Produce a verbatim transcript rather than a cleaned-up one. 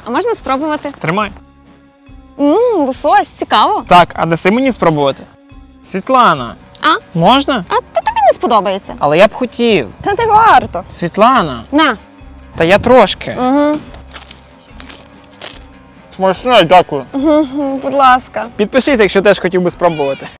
А можна спробувати? Тримай. Ммм, лосось, цікаво. Так, а даси мені спробувати? Світлана. А? Можна? А то тобі не сподобається. Але я б хотів. Та не варто. Світлана. На. Та я трошки. Угу. Смачно, дякую. Угу, будь ласка. Підпишись, якщо теж хотів би спробувати.